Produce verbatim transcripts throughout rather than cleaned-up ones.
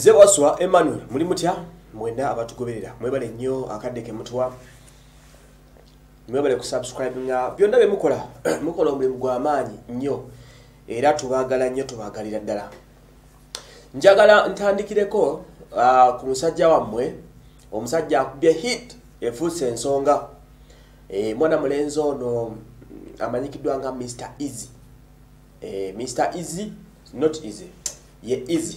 Nze waswa Emmanuel muli mutya mwenda abatugoberera mwebale nnyo akaddeke mutwa mwebale ku subscribe nga byonna bye mukola mukola omulimu gw'amaanyi nnyo era tubaagala nnyo tubagalira ddala. Njagala ntandikireko uh, ku musajja wammwe omusajja akubye hit efuuse ensonga e, mwana mulenzi ono amanyikiddwa nga Mister Eezy. e, Mister Eezy not easy ye Eezy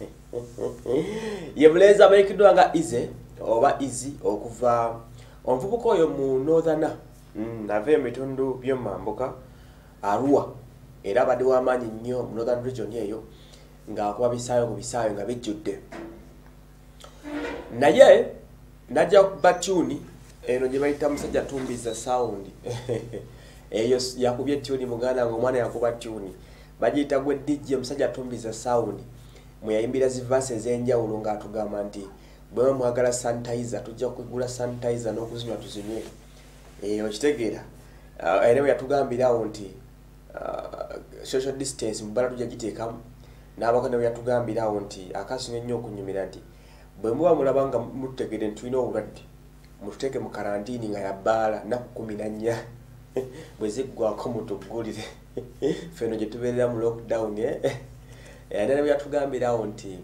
ye mulenzi amanyikiddwa nga Eezy oba Eezy okuva omuvubuka oyo mu northern mm, nave ebitundu by'omambuka Arua era abadde w'amaanyi nnyo mu northern region eyo ng'akuba bisaayo ku bisaayo nga bijjudde. Naye najja kuba tuni eno gye bayita musajja Tumbiza Sound eyo yakubye tuni muganda ng'omwana yakuba tuni bagiyita gwe D J musajja Tumbiza Sound muyayimbira zivase ez'enjawulo ng'atugamba nti bwe mwagala sanitizer tujja kugula sanitizer n'okuzinywa tuzinywe. Eyo kitegeera uh, era yatugambirawo nti uh, social distance mubala tujja giteekamu n'abako ne yatugambirawo nti akasino ennyo okunyumira nti bwe muba mulaba nga mutegedde nti tulina obulwadde mututeeke mu karantini nga yabbaala nnaku kumi na nnya bwe ziggwako mutuggulire ffeno gye tubeerera mu lockdown eh? Era ne yatugambirawo nti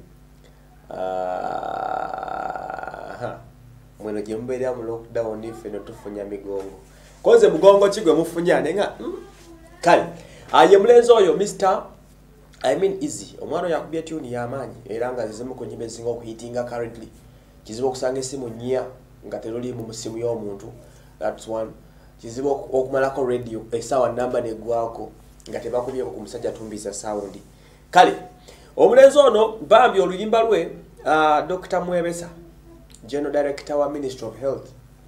mweno gye mubeerera mu lockdown ffeno tufunya migongo koze mugongo ki gwe mufunya nenga mm? Kale aye mulenzi oyo Mister I mean Eezy omwana yakubye tuni y'amaanyi era nga zizimu ku nyimbe ezinga okuhitinga currently kizibu okusanga essimu nnya nga teruli mu musimu y'omuntu. That's one. Kizibu okumalako radio essaawa namba neggwako nga tebakubyeko ku musajja Tumbiza Sound. Kale omulenzi ono bambi oluyimba lwe uh, Doctor Mwebesa General Director wa Ministry of Health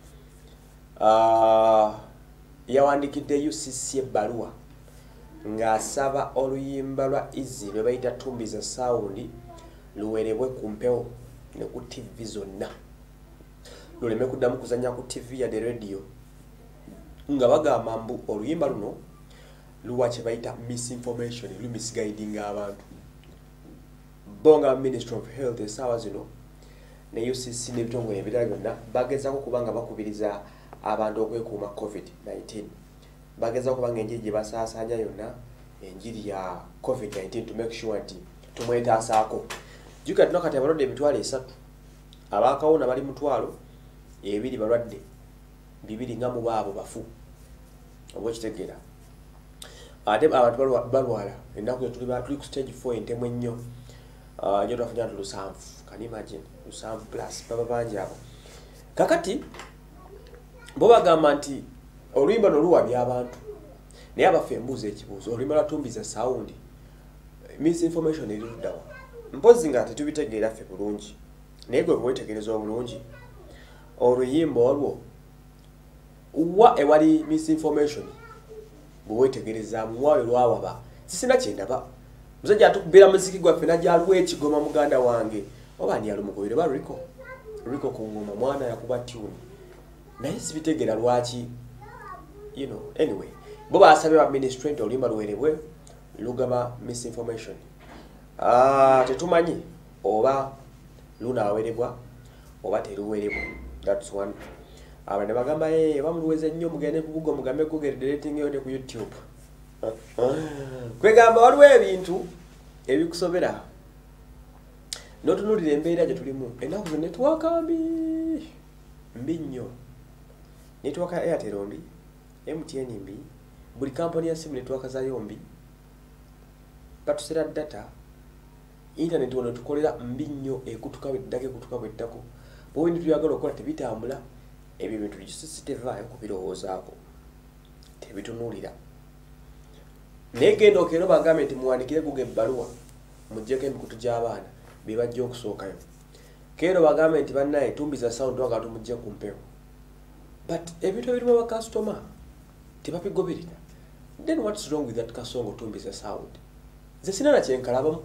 uh, yawandikidde U C C ebbaluwa ng'asaba oluyimba lwa Eezy lwe bayita Tumbiza Sound luwerebwe ku mpewo ne ku T V zonna luleme kuddamu kuzanya ku T V ya de radio nga bagamba mbu oluyimba luno luwa kye bayita misinformation lu misguiding abantu bonga Ministry of Health essaawa zino ne U C C n'ebitongole ebirala byonna bagezaako kubanga bakubiriza abantu okwekuuma COVID nineteen bageza kubanga enjiri gye basaasaanya yonna enjiri ya COVID nineteen to make sure nti tumwetaasaako. Jjuka tuno kati abalwadde emitwalo esatu abaakawona bali mutwalo ebiri balwadde bibiri nga mu baabo bafu oba kitegeera ate abantu balwala ennaku tuli tuli ku stage four entemu ennyo nyo twafunya nti lusanvu can imagine lusanvu plus baba bangi abo kakati bo bagamba nti oluyimba noluwabya abantu naye abafe embuuza ekibuuzo oluyimba lwa Tumbiza Sound misinformation eri luddawa mpozi nga tetubitegeera ffe bulungi naye gwe bwetegereza obulungi oluyimba olwo wa ewali misinformation bwewetegereza muwayo lwawaba sisina kyendaba musajja atukubira muziki gwaffe najyaluwa ekigoma muganda wange oba ani yalumugobere ba Rico Rico ku ngoma mwana yakuba tune naye sibitegeera lwaki you know anyway bo basabye ba ministry nti oluyimba luwerebwe lugaba misinformation ah tetumanyi oba lunawerebwa oba teruwerebwa. That's one. Abane bagamba eh bamuluweze nnyo mugende kubugo mugambe Google deleting yote ku YouTube kwegamba waliwo ebintu ebikusobera notunulira embeera gye tulimu ennaku zo network mbi mbi nnyo network ya Airtel mbi M T N mbi buli company ya simu network zayo mbi batusera data internet wono tukolera mbi nnyo ekutuka weddake kutuka weddako bo bintu byagala okukola tebitambula ebyo bintu bisisitevaayo kubirowoozaako tebitunulira naye genda okero bagambe nti muwandikire Google ebbaluwa muggyeko emikutu gy'abaana be bajja okusookayo kero bagambe nti bannaye Tumbiza Sound twagala tumugye ku mpewo but ebintu ebirimu abakasitoma tebabigoberera. Then what's wrong with that kasongo Tumbiza Sound? Ze sinana kyenkalabamu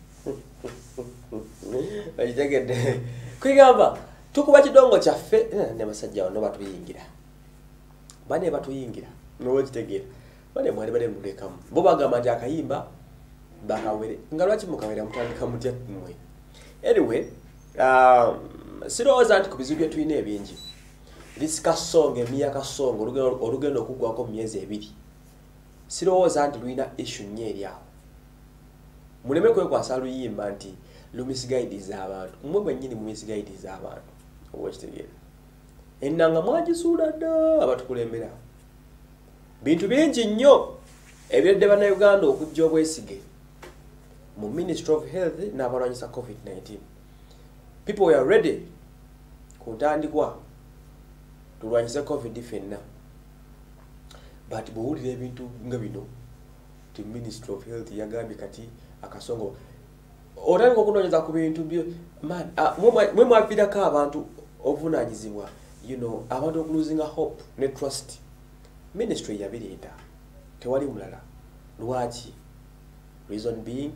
bajitegedde kwigamba tukuba kidongo kyaffe ne basajja wano batuyingira bane batuyingira nowe kitegeera bane mwali bale mulekamu bo bagamba nti akayimba bakawere nga lwaki mukawera mutandika mutya mmwe Anyway, um, sirowooza nti ku bizibu bye tulina ebingi. This kasongo emyaka songo olugendo okugwako mu myezi ebiri. Sirowooza nti lulina issue nnyo eri awo. Muleme kwekwasa luyimba nti lumisguidiza abantu. Mmwe bwennyini mumisguidiza abantu. Oba okitegeera. Ennanga mwagisuula dda abatukulembera. Bintu bingi nnyo ebiredde bannayuganda okujja obwesige mu Ministry of Health n'abalwanyisa COVID nineteen. People were ready kuntandikwa tulwanyise COVID fenna. But bw'owulira ebintu nga bino ti Ministry of Health yagambye kati akasongo otandika okunoonyeza ku bintu byo man mwe mwaviirako abantu obuvunaanyizibwa, you know, abantu okuluzinga hope ne trust. Ministry yabireeta tewali mulala. Lwaki? Reason being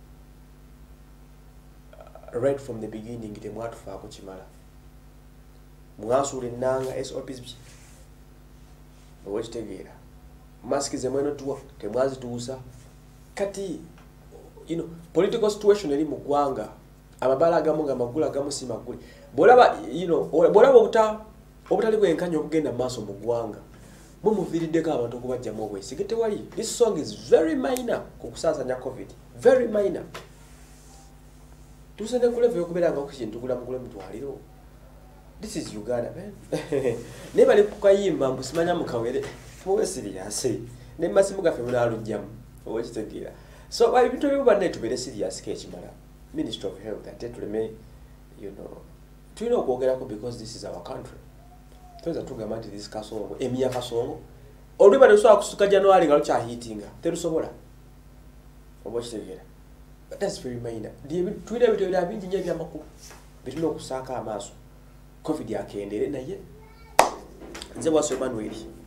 uh, right from the beginning temwatufaako kimala. Mwasuula ennanga S O Ps owekitegeera. Masiki ze mweno tuwa temwazituusa. Kati you know, political situation eri mu ggwanga amabala agamu nga magula agamu si magule. Bw'olaba you know, bw'olaba obuta obutali bwenkanya obugenda mu maaso mu ggwanga mumuviiriddeko abantu okubajjamu obwesige tewali. This song is very minor ku kusaasanya COVID. Very minor. Tusende ku level y'okubeera nga okushintu tugula mugule mutwaliro. This is Uganda, man. Ne bali kukayimba mbu simanya mukawere. Muwe serious. Ne masimu gaffe munaalujjamu. Owekitegeera. So ebintu ebyo banne tubeere serious k'ekimala. Ministry of Health ate tuleme, you know, tulina okwogerako because this is our country. Tuweza tugamba nti this kasongo emyaka kasongo oluba terusobola kusuka January nga lukyahiitinga terusobola. Oba okitegeera. But that's very minor. Tulina ebintu ebirala bingi nnyo ebyamakulu bitulina okusaako amaaso. COVID yakendere naye nze bwasoma Emmanuel